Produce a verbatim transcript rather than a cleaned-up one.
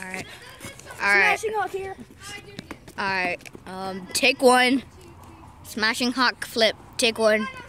Alright. Alright. Smashing hawk here. Alright. Um, take one. Smashing hawk flip. Take one.